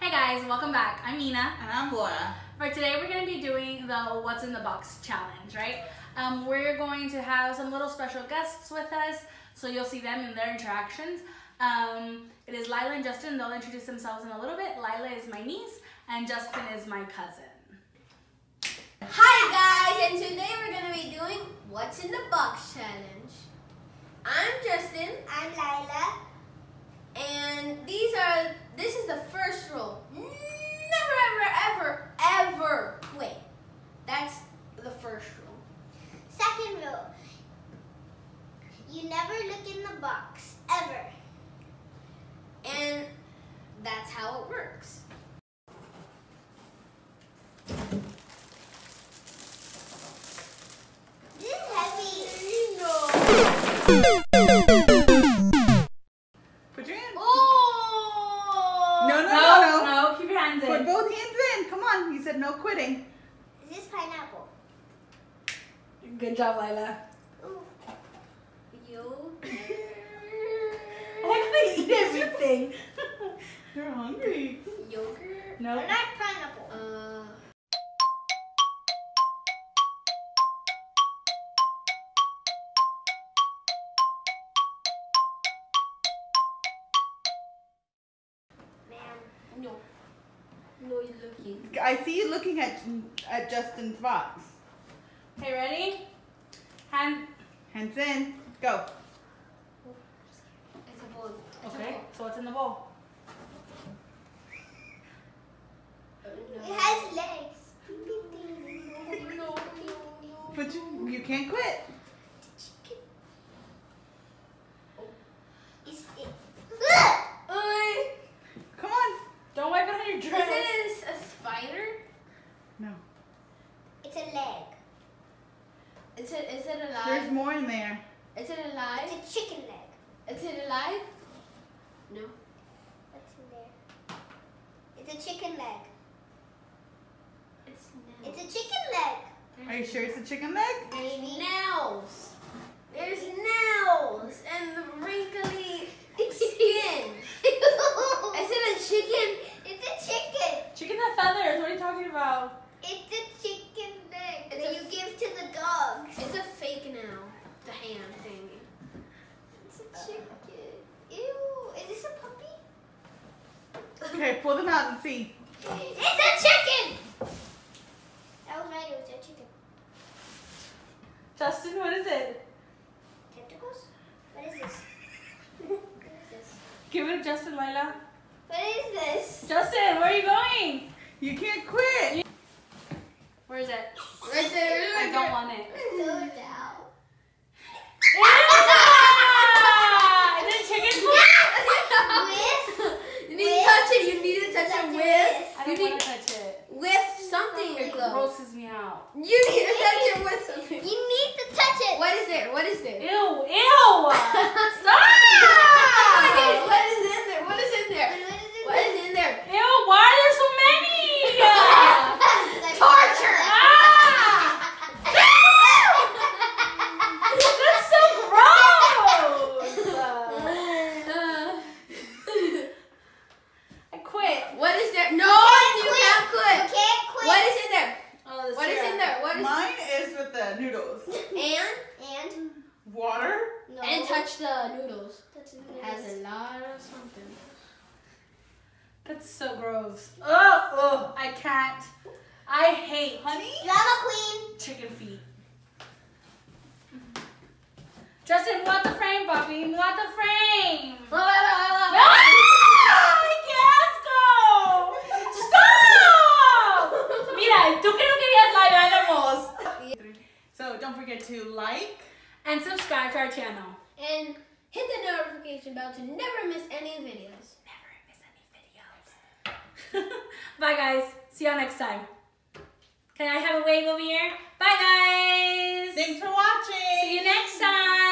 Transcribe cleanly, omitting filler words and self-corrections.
Hi guys, welcome back. I'm Nina. And I'm Laura. For today we're going to be doing the What's in the Box challenge, right? We're going to have some little special guests with us, so you'll see them in their interactions. It is Lila and Justin. They'll introduce themselves in a little bit. Lila is my niece and Justin is my cousin. Hi guys, and today we're going to be doing What's in the Box challenge. I'm Justin. I'm Lila. And this is the first rule. Never, ever, ever quit. That's the first rule. Second rule. You never look in the box, ever. And that's how it works. This is heavy. Put your hands. Oh! No. Keep your hands Put in. both hands in. Come on. You said no quitting. Is this pineapple? Good job, Lila. Ooh. Yogurt. I like how they eat everything. You're hungry. Yogurt. No. I like pineapple. Man, no. No, you're looking. I see you looking at Justin's box. Okay, ready? Hands in. Go. It's a bowl. It's Okay, so what's in the bowl? a bowl. It has legs. No. But you can't quit. It's it. Oi. Come on. Don't wipe it on your Is dress. it a spider? No. It's a leg. Is it alive? There's more in there. Is it alive? It's a chicken leg. Is it alive? No. What's in there? It's a chicken leg. It's It's a chicken leg. Are you sure it's a chicken leg? There's nails. There's nails and the wrinkly skin. Is it a chicken? It's a chicken. Chicken that feathers. What are you talking about? It's a chicken leg It's that a- you give to the dogs. It's a fake nail. The hand thingy. It's a chicken. Ew. Is this a puppy? Okay, pull them out and see. It's a chicken! That was right, it was a chicken. Justin, what is it? Tentacles? What is this? What is this? Give it to Justin, Lila. What is this? Justin, where are you going? You can't quit. Where is it? Right there. I don't want it. Go down. Ah! Is it chicken food? With? You need to touch it. You need to touch it with. I You don't want need to touch it. with something. It though. grosses me out. You need to touch it with something. You need to touch it. What is there? What is there? Ew, ew! Stop! What is in there? What is in there? What is in there? Ew, why are there so many? Torture! Ah! That's so gross! I quit. What is there? No, You you can't can't quit. You can't quit. What is in there? Oh, the What is syrup. in there? What is Mine is with the noodles. and Water. No. and touch the noodles. Touch the It has noodles. a lot of something. That's so gross. Oh, I can't. I hate honey Drama queen. chicken feet. Justin, move out the frame, papi. Move out the frame. Ah, ¡Qué asco! ¡Stop! Mira, tú que no querías live animals. So don't forget to like. And subscribe to our channel. And hit the notification bell to never miss any videos. Never miss any videos. Bye, guys. See you next time. Can I have a wave over here? Bye, guys. Thanks for watching. See you next time.